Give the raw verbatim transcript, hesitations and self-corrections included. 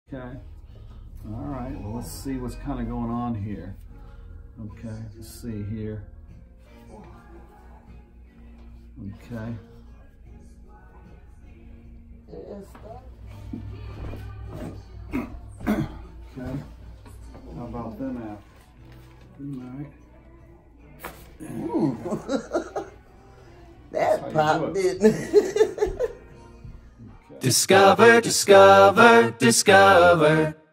Okay. All right. Well, let's see what's kind of going on here. Okay. Let's see here. Okay. Okay. How about them apples? Good night. Ooh. That pop didn't. Discover, discover, discover.